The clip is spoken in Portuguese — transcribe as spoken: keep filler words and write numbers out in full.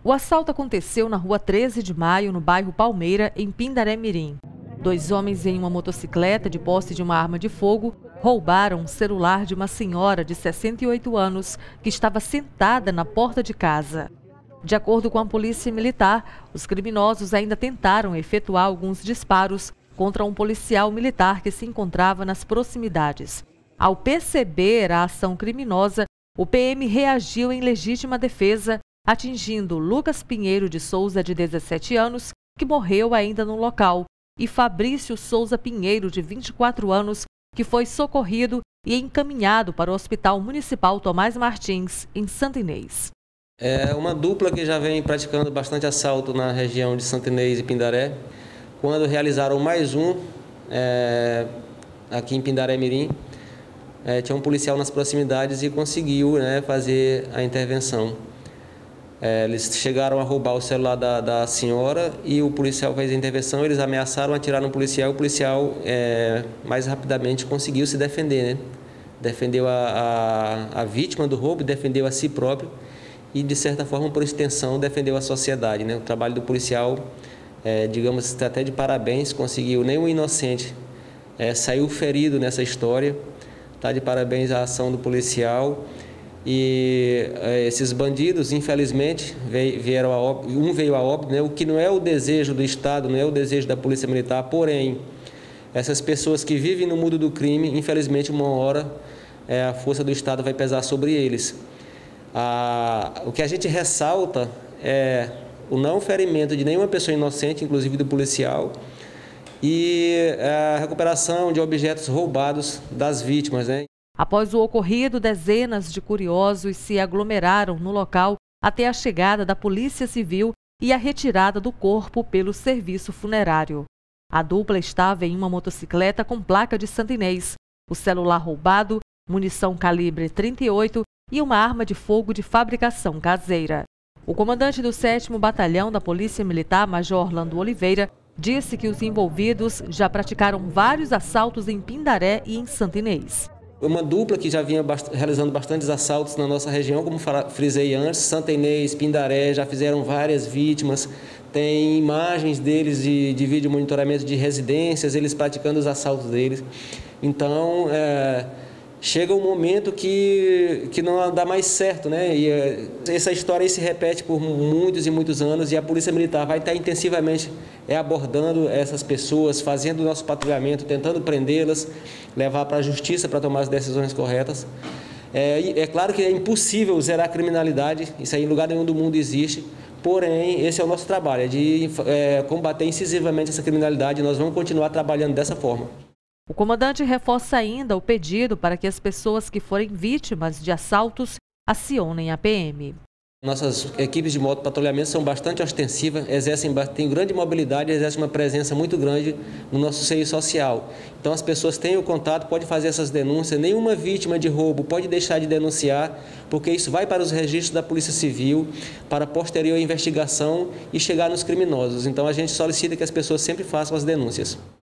O assalto aconteceu na rua treze de maio, no bairro Palmeira, em Pindaré-Mirim. Dois homens em uma motocicleta de posse de uma arma de fogo roubaram um celular de uma senhora de sessenta e oito anos que estava sentada na porta de casa. De acordo com a polícia militar, os criminosos ainda tentaram efetuar alguns disparos contra um policial militar que se encontrava nas proximidades. Ao perceber a ação criminosa, o P M reagiu em legítima defesa, atingindo Lucas Pinheiro de Souza, de dezessete anos, que morreu ainda no local, e Fabrício Souza Pinheiro, de vinte e quatro anos, que foi socorrido e encaminhado para o Hospital Municipal Tomás Martins, em Santa Inês. É uma dupla que já vem praticando bastante assalto na região de Santa Inês e Pindaré. Quando realizaram mais um, é, aqui em Pindaré-Mirim, é, tinha um policial nas proximidades e conseguiu, né, fazer a intervenção. É, eles chegaram a roubar o celular da, da senhora e o policial fez a intervenção. Eles ameaçaram atirar no policial. O policial, é, mais rapidamente, conseguiu se defender, né? Defendeu a, a, a vítima do roubo, defendeu a si próprio e, de certa forma, por extensão, defendeu a sociedade, né? O trabalho do policial, é, digamos, até de parabéns, conseguiu. Nenhum inocente é, saiu ferido nessa história. Tá de parabéns a ação do policial. E é, esses bandidos, infelizmente, vieram a óbito, um veio a óbito, né? O que não é o desejo do Estado, não é o desejo da Polícia Militar, porém, essas pessoas que vivem no mundo do crime, infelizmente, uma hora é, a força do Estado vai pesar sobre eles. Ah, o que a gente ressalta é o não ferimento de nenhuma pessoa inocente, inclusive do policial, e a recuperação de objetos roubados das vítimas, né? Após o ocorrido, dezenas de curiosos se aglomeraram no local até a chegada da Polícia Civil e a retirada do corpo pelo serviço funerário. A dupla estava em uma motocicleta com placa de Santa Inês, o celular roubado, munição calibre trinta e oito e uma arma de fogo de fabricação caseira. O comandante do sétimo Batalhão da Polícia Militar, Major Orlando Oliveira, disse que os envolvidos já praticaram vários assaltos em Pindaré e em Santa Inês. Uma dupla que já vinha bast- realizando bastantes assaltos na nossa região, como frisei antes, Santa Inês, Pindaré, já fizeram várias vítimas. Tem imagens deles de, de vídeo monitoramento de residências, eles praticando os assaltos deles. Então, é, chega um momento que, que não dá mais certo, né? E é, essa história aí se repete por muitos e muitos anos e a Polícia Militar vai estar intensivamente é, abordando essas pessoas, fazendo o nosso patrulhamento, tentando prendê-las, levar para a justiça para tomar as decisões corretas. É, é claro que é impossível zerar a criminalidade, isso aí em lugar nenhum do mundo existe, porém esse é o nosso trabalho, é de é, combater incisivamente essa criminalidade e nós vamos continuar trabalhando dessa forma. O comandante reforça ainda o pedido para que as pessoas que forem vítimas de assaltos acionem a P M. Nossas equipes de motopatrulhamento são bastante ostensivas, exercem, têm grande mobilidade e exercem uma presença muito grande no nosso seio social. Então as pessoas têm o contato, podem fazer essas denúncias, nenhuma vítima de roubo pode deixar de denunciar, porque isso vai para os registros da Polícia Civil, para a posterior investigação e chegar nos criminosos. Então a gente solicita que as pessoas sempre façam as denúncias.